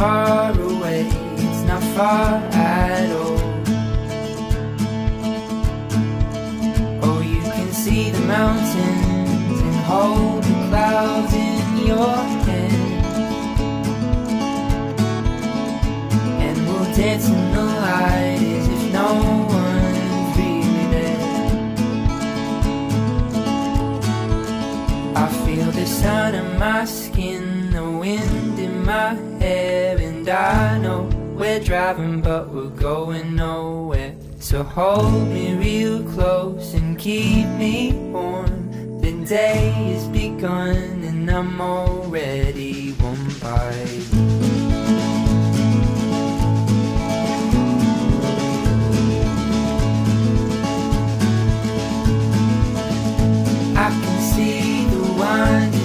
far away, it's not far at all. Oh, you can see the mountains and hold the clouds in your hand, and we'll dance in the light as if no one's really there. I feel the sun on my skin, the wind in my hair, and I know we're driving but we're going nowhere. So hold me real close and keep me warm. The day has begun and I'm already warm by you. I can see the winding